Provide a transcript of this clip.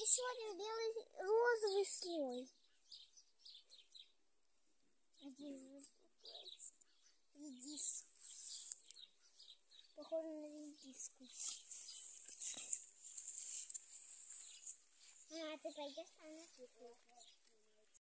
сегодня белый розовый слой. Редис. Похоже на редиску. А ты пойдешь там написано.